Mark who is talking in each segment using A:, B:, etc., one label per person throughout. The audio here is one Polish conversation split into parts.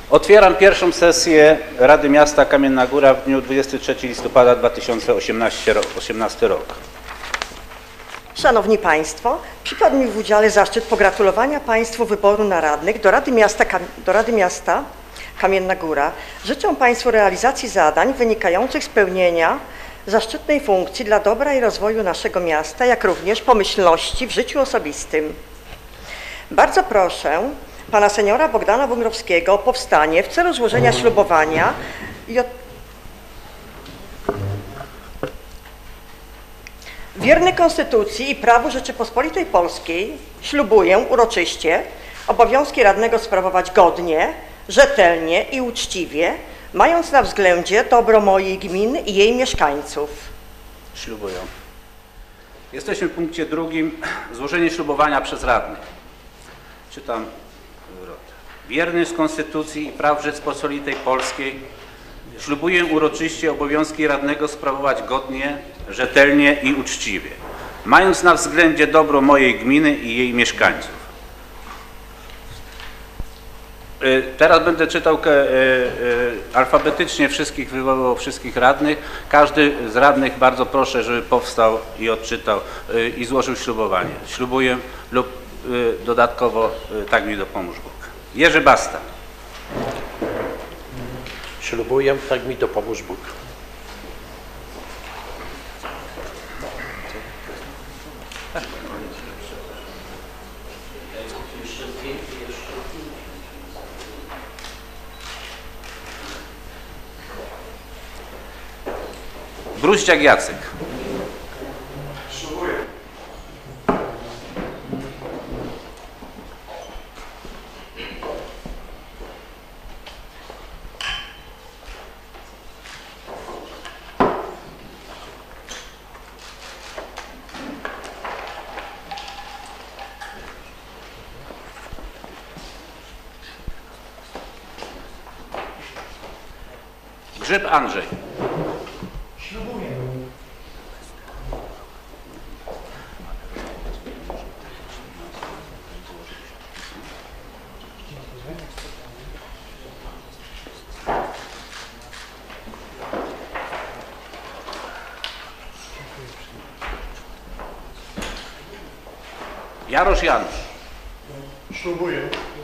A: Otwieram pierwszą sesję Rady Miasta Kamienna Góra w dniu 23 listopada 2018 rok.
B: Szanowni Państwo, przypadł mi w udziale zaszczyt pogratulowania Państwu wyboru na radnych do Rady Miasta Kamienna Góra. Życzę Państwu realizacji zadań wynikających z pełnienia zaszczytnej funkcji dla dobra i rozwoju naszego miasta, jak również pomyślności w życiu osobistym. Bardzo proszę Pana seniora Bogdana Wągrowskiego o powstanie w celu złożenia ślubowania i Wierny Konstytucji i prawu Rzeczypospolitej Polskiej ślubuję uroczyście obowiązki radnego sprawować godnie, rzetelnie i uczciwie, mając na względzie dobro mojej gminy i jej mieszkańców.
A: Ślubuję. Jesteśmy w punkcie drugim. Złożenie ślubowania przez radnych. Czytam. Wierny z Konstytucji i praw Rzeczypospolitej Polskiej ślubuję uroczyście obowiązki radnego sprawować godnie, rzetelnie i uczciwie, mając na względzie dobro mojej gminy i jej mieszkańców. Teraz będę czytał alfabetycznie wywoływał wszystkich radnych. Każdy z radnych bardzo proszę, żeby powstał i odczytał i złożył ślubowanie. Ślubuję lub dodatkowo tak mi dopomóż Bóg. Jerzy Basta.
C: Ślubuję, tak mi dopomóż Bóg.
A: Bruździak Jacek.
D: Ślubuję.
A: Grzyb Andrzej.
D: Ślubuję.
A: Jarosz Janusz.
D: Ślubuję.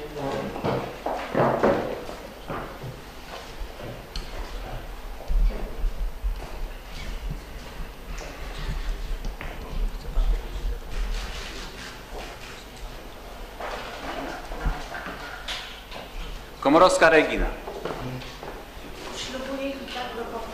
A: Komorowska Regina.
E: Ślubuję i tak dopomóż.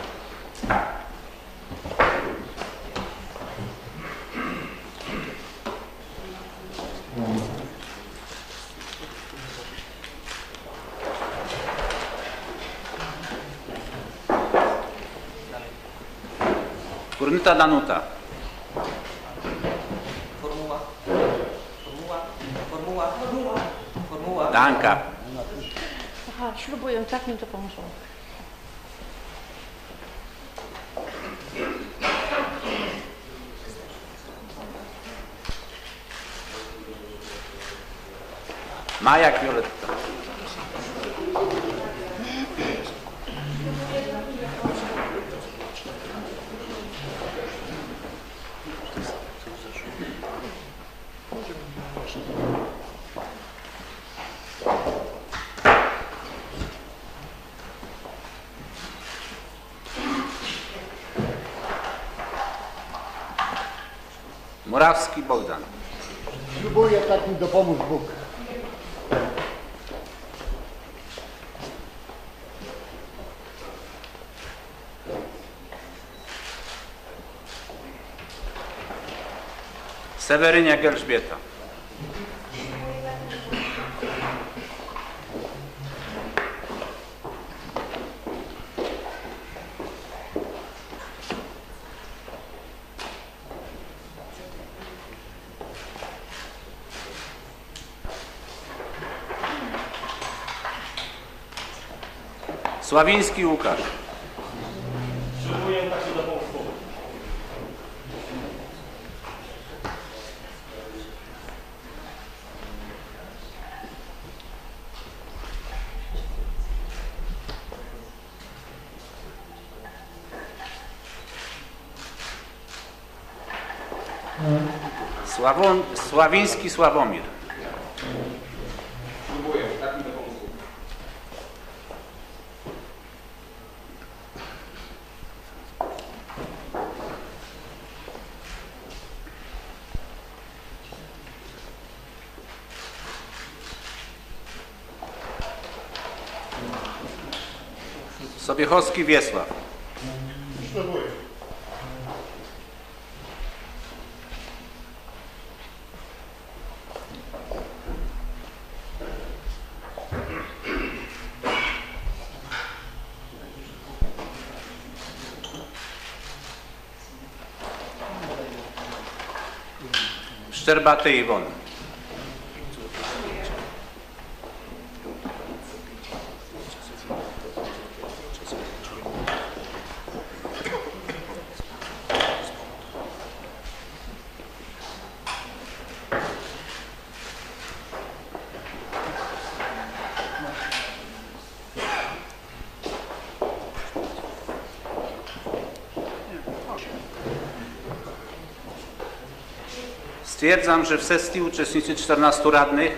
A: Kurnyta Danuta.
E: Formuła.
A: Danka.
E: Aha, ślubuję, tak mi to pomóż.
A: Majak Violetta. Morawski Bogdan.
D: Ślubuję, tak mi dopomóż Bóg.
A: Seweryniak Elżbieta. Sławiński Łukasz.
D: Ślubuję, tak mi dopomóż Bóg.
A: Sławiński Sławomir.
F: Ślubuję, tak mi dopomóż Bóg.
A: Sobiechowski Wiesław.
D: Ślubuję.
A: Szczerbaty Iwona. Stwierdzam, że w sesji uczestniczy 14 radnych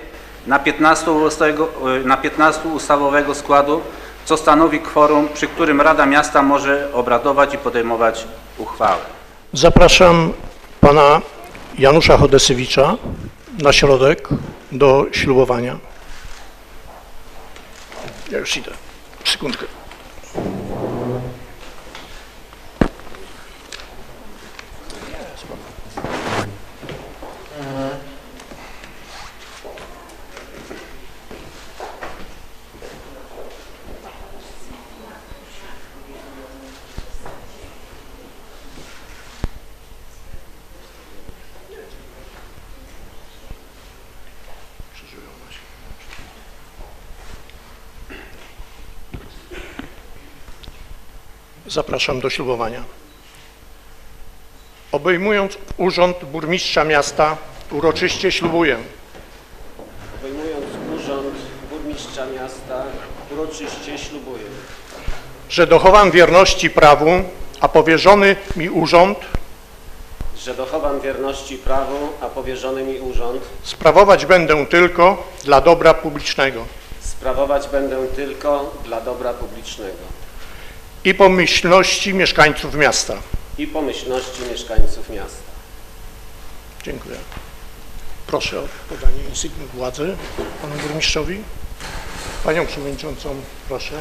A: na 15 ustawowego składu, co stanowi kworum, przy którym Rada Miasta może obradować i podejmować uchwały.
C: Zapraszam pana Janusza Chodesewicza na środek do ślubowania. Ja już idę. Sekundkę. Zapraszam do ślubowania. Obejmując urząd burmistrza miasta, uroczyście ślubuję,
G: Obejmując urząd burmistrza miasta, uroczyście ślubuję,
C: że dochowam wierności prawu, a powierzony mi urząd
G: że dochowam wierności prawu, a powierzony mi urząd
C: sprawować będę tylko dla dobra publicznego
G: sprawować będę tylko dla dobra publicznego
C: i pomyślności mieszkańców miasta.
G: i pomyślności mieszkańców miasta.
C: Dziękuję. Proszę o podanie insygnium władzy panu burmistrzowi. Panią przewodniczącą, proszę.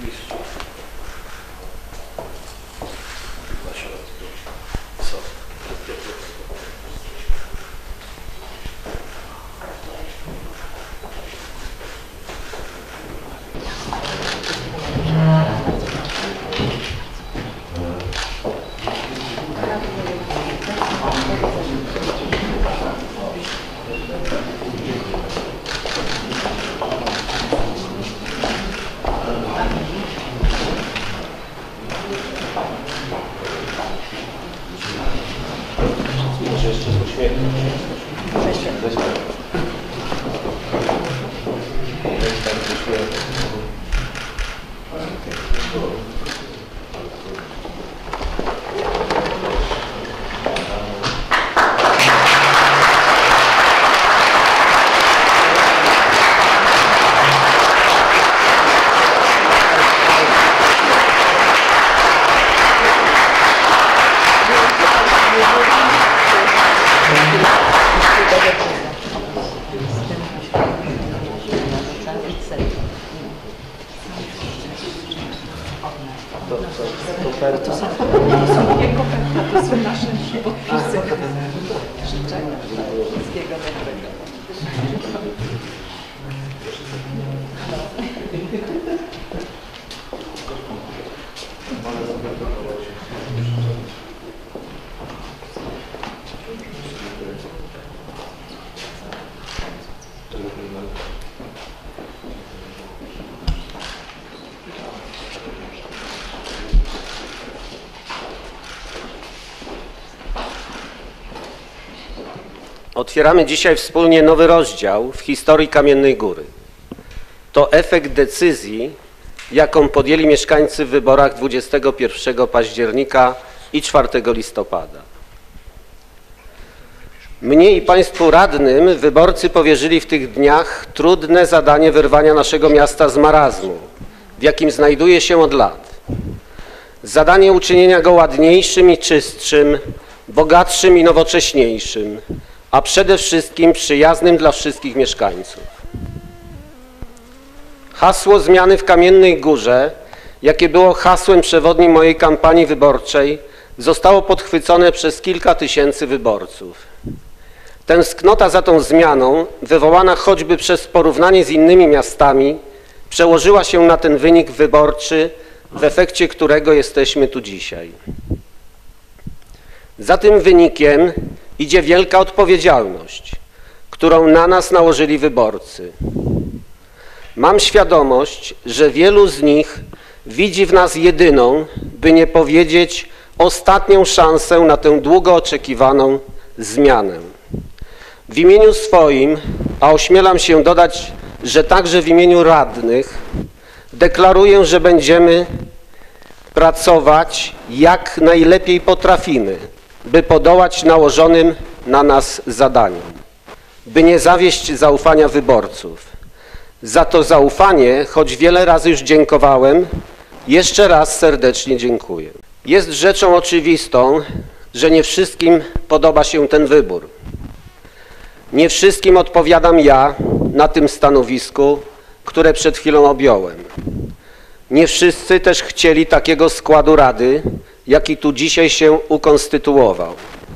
G: Otwieramy dzisiaj wspólnie nowy rozdział w historii Kamiennej Góry. To efekt decyzji, jaką podjęli mieszkańcy w wyborach 21 października i 4 listopada. Mnie i Państwu radnym wyborcy powierzyli w tych dniach trudne zadanie wyrwania naszego miasta z marazmu, w jakim znajduje się od lat. Zadanie uczynienia go ładniejszym i czystszym, bogatszym i nowocześniejszym, a przede wszystkim przyjaznym dla wszystkich mieszkańców. Hasło zmiany w Kamiennej Górze, jakie było hasłem przewodnim mojej kampanii wyborczej, zostało podchwycone przez kilka tysięcy wyborców. Tęsknota za tą zmianą, wywołana choćby przez porównanie z innymi miastami, przełożyła się na ten wynik wyborczy, w efekcie którego jesteśmy tu dzisiaj. Za tym wynikiem idzie wielka odpowiedzialność, którą na nas nałożyli wyborcy. Mam świadomość, że wielu z nich widzi w nas jedyną, by nie powiedzieć ostatnią szansę na tę długo oczekiwaną zmianę. W imieniu swoim, a ośmielam się dodać, że także w imieniu radnych, deklaruję, że będziemy pracować jak najlepiej potrafimy, by podołać nałożonym na nas zadaniom, by nie zawieść zaufania wyborców. Za to zaufanie, choć wiele razy już dziękowałem, jeszcze raz serdecznie dziękuję. Jest rzeczą oczywistą, że nie wszystkim podoba się ten wybór. Nie wszystkim odpowiadam ja na tym stanowisku, które przed chwilą objąłem. Nie wszyscy też chcieli takiego składu rady, jaki tu dzisiaj się ukonstytuował.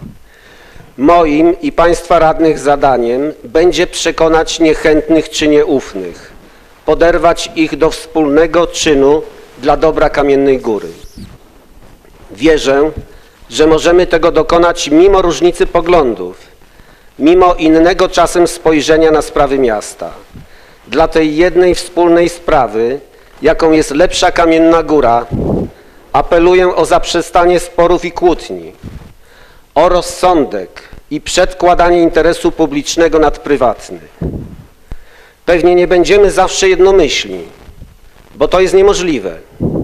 G: Moim i Państwa radnych zadaniem będzie przekonać niechętnych czy nieufnych, poderwać ich do wspólnego czynu dla dobra Kamiennej Góry. Wierzę, że możemy tego dokonać mimo różnicy poglądów, mimo innego czasem spojrzenia na sprawy miasta. Dla tej jednej wspólnej sprawy, jaką jest lepsza Kamienna Góra, apeluję o zaprzestanie sporów i kłótni, o rozsądek i przedkładanie interesu publicznego nad prywatny. Pewnie nie będziemy zawsze jednomyślni, bo to jest niemożliwe.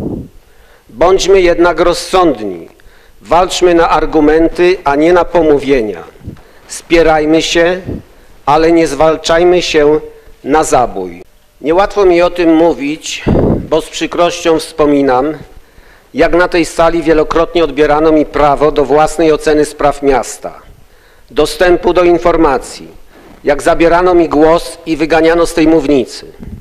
G: Bądźmy jednak rozsądni, walczmy na argumenty, a nie na pomówienia. Spierajmy się, ale nie zwalczajmy się na zabój. Niełatwo mi o tym mówić, bo z przykrością wspominam, jak na tej sali wielokrotnie odbierano mi prawo do własnej oceny spraw miasta, dostępu do informacji, jak zabierano mi głos i wyganiano z tej mównicy.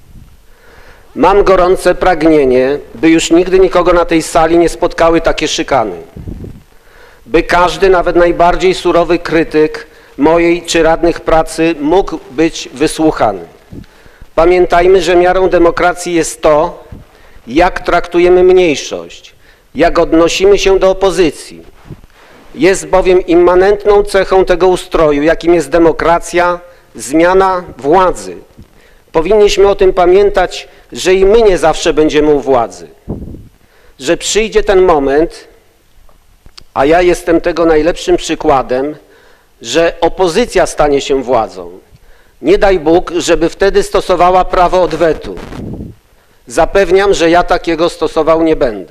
G: Mam gorące pragnienie, by już nigdy nikogo na tej sali nie spotkały takie szykany. By każdy, nawet najbardziej surowy krytyk mojej czy radnych pracy mógł być wysłuchany. Pamiętajmy, że miarą demokracji jest to, jak traktujemy mniejszość, jak odnosimy się do opozycji. Jest bowiem immanentną cechą tego ustroju, jakim jest demokracja, zmiana władzy. Powinniśmy o tym pamiętać, że i my nie zawsze będziemy u władzy. Że przyjdzie ten moment, a ja jestem tego najlepszym przykładem, że opozycja stanie się władzą. Nie daj Bóg, żeby wtedy stosowała prawo odwetu. Zapewniam, że ja takiego stosował nie będę.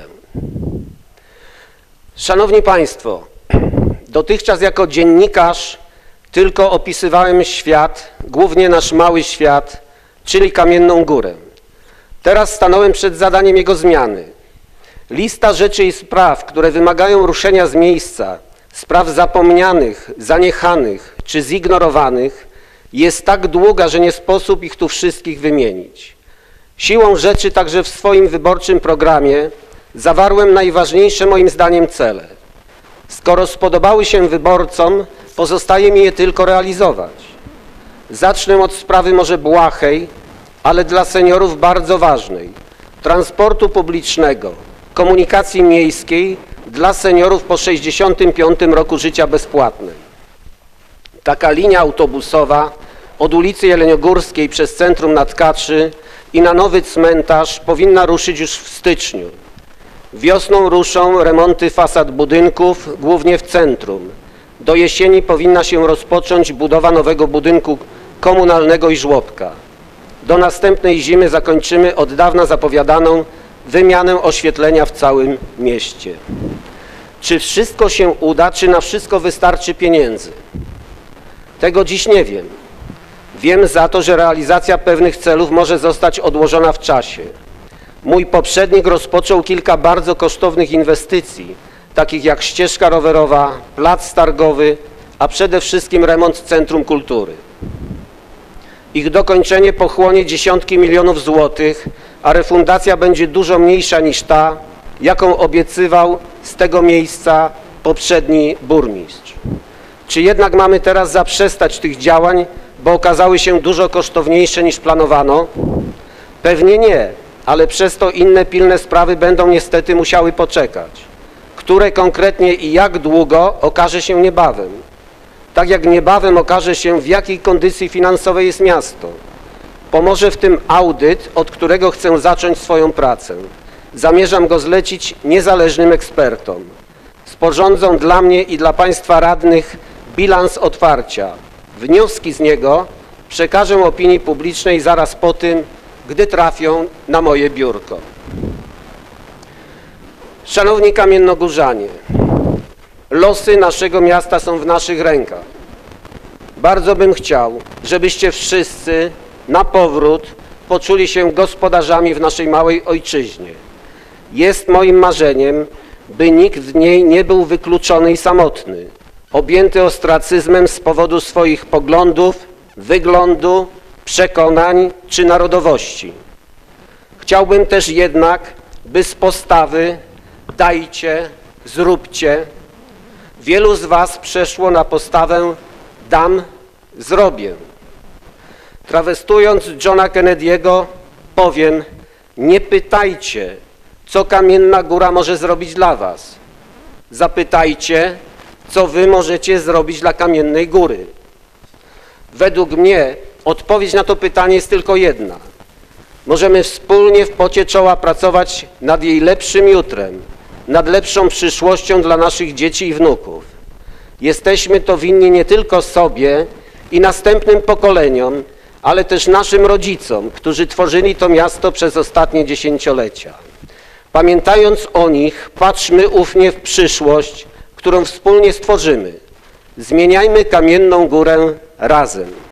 G: Szanowni Państwo, dotychczas jako dziennikarz tylko opisywałem świat, głównie nasz mały świat, czyli Kamienną Górę. Teraz stanąłem przed zadaniem jego zmiany. Lista rzeczy i spraw, które wymagają ruszenia z miejsca, spraw zapomnianych, zaniechanych czy zignorowanych, jest tak długa, że nie sposób ich tu wszystkich wymienić. Siłą rzeczy także w swoim wyborczym programie zawarłem najważniejsze moim zdaniem cele. Skoro spodobały się wyborcom, pozostaje mi je tylko realizować. Zacznę od sprawy może błahej, ale dla seniorów bardzo ważnej. Transportu publicznego, komunikacji miejskiej dla seniorów po 65 roku życia bezpłatnej. Taka linia autobusowa od ulicy Jeleniogórskiej przez centrum na Tkaczy i na nowy cmentarz powinna ruszyć już w styczniu. Wiosną ruszą remonty fasad budynków, głównie w centrum. Do jesieni powinna się rozpocząć budowa nowego budynku komunalnego i żłobka. Do następnej zimy zakończymy od dawna zapowiadaną wymianę oświetlenia w całym mieście. Czy wszystko się uda, czy na wszystko wystarczy pieniędzy? Tego dziś nie wiem. Wiem za to, że realizacja pewnych celów może zostać odłożona w czasie. Mój poprzednik rozpoczął kilka bardzo kosztownych inwestycji, takich jak ścieżka rowerowa, plac targowy, a przede wszystkim remont Centrum Kultury. Ich dokończenie pochłonie dziesiątki milionów złotych, a refundacja będzie dużo mniejsza niż ta, jaką obiecywał z tego miejsca poprzedni burmistrz. Czy jednak mamy teraz zaprzestać tych działań, bo okazały się dużo kosztowniejsze niż planowano? Pewnie nie, ale przez to inne pilne sprawy będą niestety musiały poczekać. Które konkretnie i jak długo, okaże się niebawem. Tak jak niebawem okaże się, w jakiej kondycji finansowej jest miasto. Pomoże w tym audyt, od którego chcę zacząć swoją pracę. Zamierzam go zlecić niezależnym ekspertom. Sporządzą dla mnie i dla Państwa radnych bilans otwarcia. Wnioski z niego przekażę opinii publicznej zaraz po tym, gdy trafią na moje biurko. Szanowni kamiennogórzanie, losy naszego miasta są w naszych rękach. Bardzo bym chciał, żebyście wszyscy na powrót poczuli się gospodarzami w naszej małej ojczyźnie. Jest moim marzeniem, by nikt w niej nie był wykluczony i samotny, objęty ostracyzmem z powodu swoich poglądów, wyglądu, przekonań czy narodowości. Chciałbym też jednak, by z postawy dajcie, zróbcie, wielu z was przeszło na postawę dam, zrobię. Trawestując Johna Kennedy'ego powiem, nie pytajcie, co Kamienna Góra może zrobić dla was. Zapytajcie, co wy możecie zrobić dla Kamiennej Góry. Według mnie odpowiedź na to pytanie jest tylko jedna. Możemy wspólnie w pocie czoła pracować nad jej lepszym jutrem, nad lepszą przyszłością dla naszych dzieci i wnuków. Jesteśmy to winni nie tylko sobie i następnym pokoleniom, ale też naszym rodzicom, którzy tworzyli to miasto przez ostatnie dziesięciolecia. Pamiętając o nich, patrzmy ufnie w przyszłość, którą wspólnie stworzymy. Zmieniajmy Kamienną Górę razem.